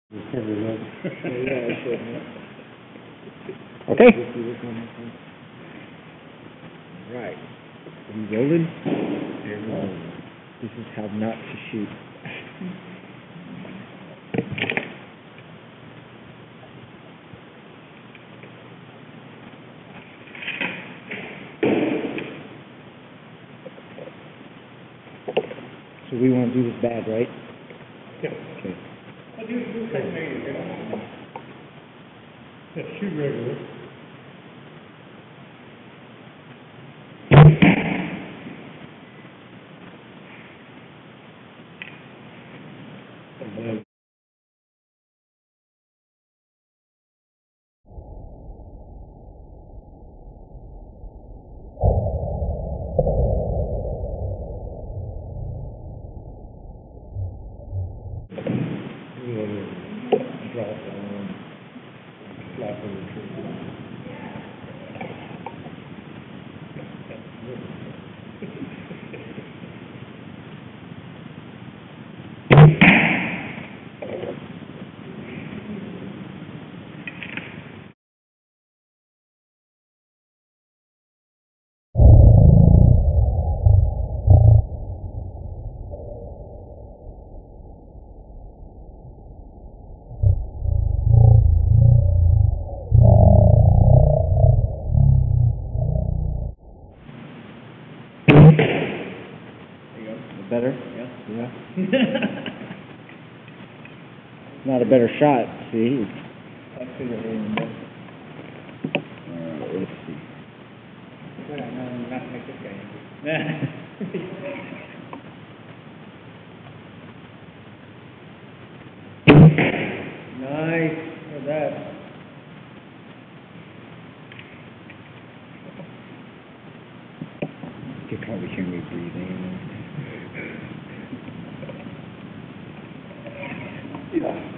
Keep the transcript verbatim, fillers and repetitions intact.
Okay. Right. Are you rolling? Um, this is how not to shoot. So we want to do this bad, right? Yeah. Okay. Well, do, do the same thing again. Yeah, shoot regular. And then you want to drop down, flap on the tree. Better? Yeah. Yeah. Not a better shot, see? I see what you're doing. Uh, let's see. Yeah, no, not make this game. Nice. Look at that. You can probably hear me breathing. Yeah.